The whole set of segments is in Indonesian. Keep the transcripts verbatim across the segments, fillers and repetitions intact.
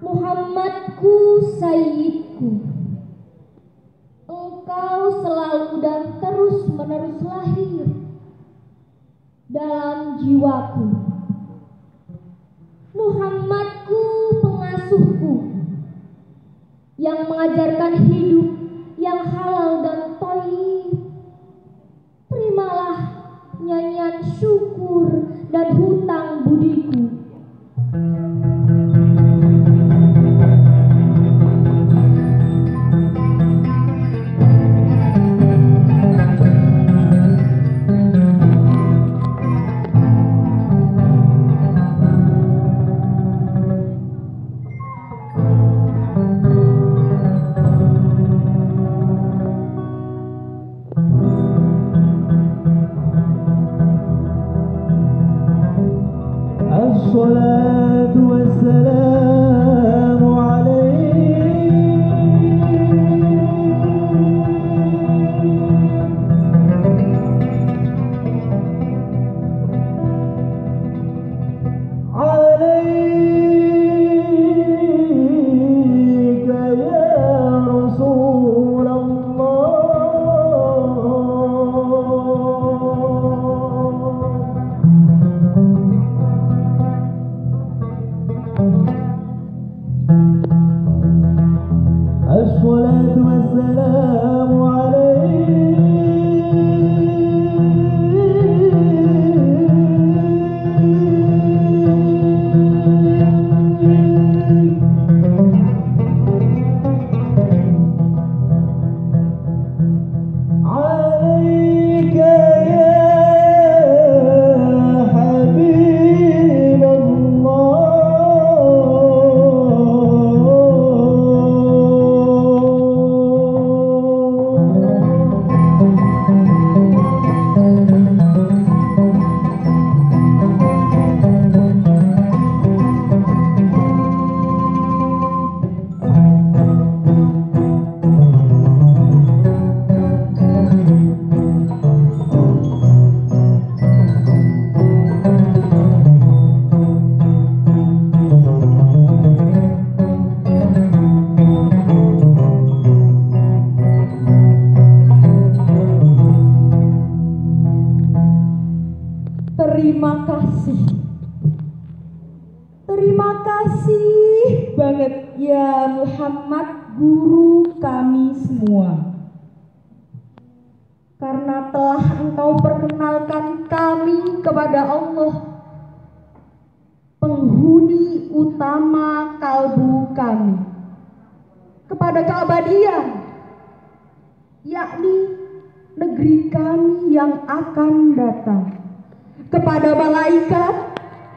Muhammadku Sayyidku, Engkau selalu dan terus menerus lahir dalam jiwaku. Muhammadku pengasuhku, yang mengajarkan hidup yang halal dan thayyib. Terimalah nyanyian syukur dan hutang budiku. الصلاة والسلام عليك يا رسول الصلاة والسلام عليك يا حبيب Terima kasih, terima kasih banget ya Muhammad, guru kami semua, karena telah Engkau perkenalkan kami kepada Allah, penghuni utama kalbu kami, kepada keabadian, yakni negeri kami yang akan datang, kepada malaikat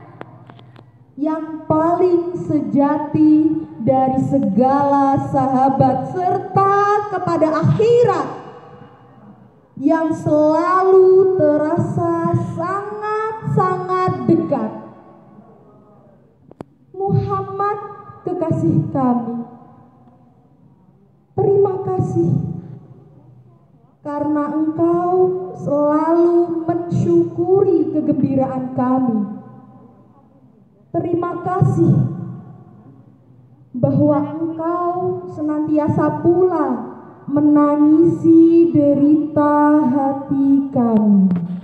yang paling sejati dari segala sahabat, serta kepada akhirat yang selalu terasa sangat-sangat dekat. Muhammad, kekasih kami, terima kasih karena Engkau selalu mensyukuri kegembiraan kami. Terima kasih bahwa Engkau senantiasa pula menangisi derita hati kami.